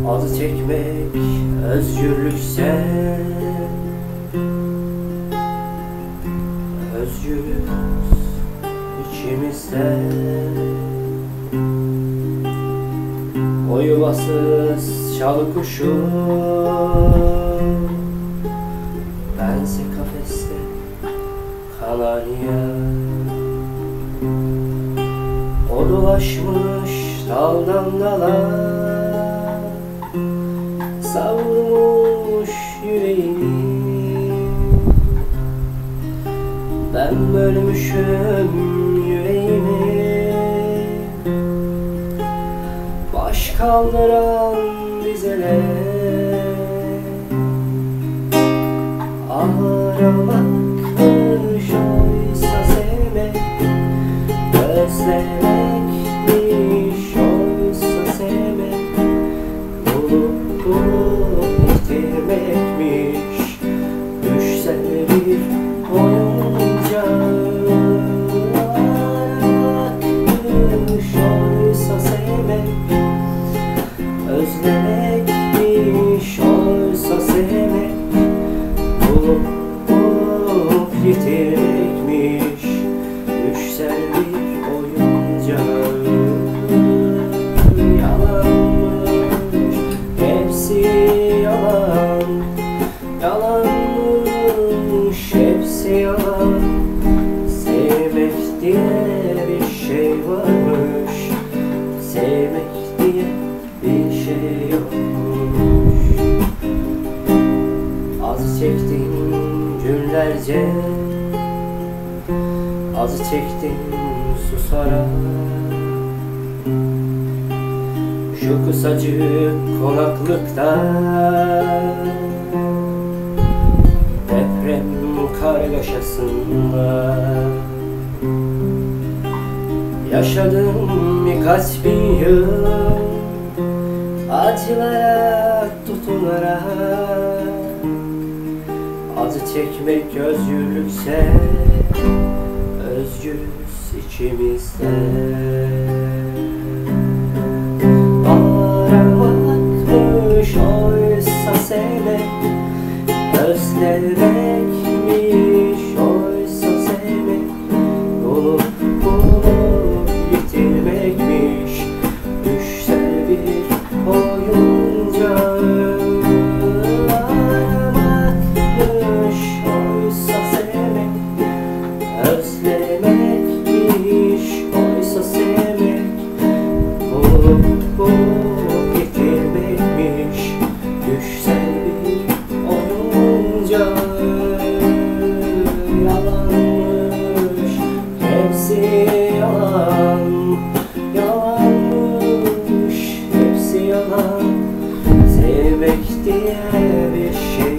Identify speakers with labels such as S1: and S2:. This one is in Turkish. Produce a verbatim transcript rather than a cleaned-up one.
S1: Acı çekmek özgürlükse, özgürüz içimizde. O yuvasız çalı kuşu, bense kafeste kanarya. O dolaşmış daldan dala, savrulmuş yüreğini. Ben bölmüşüm yüreğimi, baş kaldıran dizeler. Aramakmış oysa sevmek, özlemekmiş oysa sevmek, bulup bulup yitirmekmiş düşsel bir oyuncağı. Aramakmış oysa sevmek, özlemekmiş oysa sevmek, bulup bulup yitirmekmiş düşsel bir oyuncağı. Yalanmış, hepsi yalan, yalanmış, hepsi yalan. Sevmek diye bir şey varmış, sevmek diye bir şey yokmuş. Az çektin günlerce, az çektin susarak. Şu kısacık konaklıkta deprem kargaşasında yaşadım birkaç bin yıl, acılara tutunarak. Acı çekmek özgürlükse, özgürüz içimizde. Aramakmış oysa sevmek, özlemekmiş oysa sevmek, bulup bulup yitirmekmiş düşsel bir oyuncağı. Aramakmış oysa sevmek, özlemekmiş oysa sevmek, bulup bulup yitirmekmiş düşsel bir oyuncağı. Yalanmış, hepsi yalan, yalanmış, hepsi yalan. Sevmek diye bir şey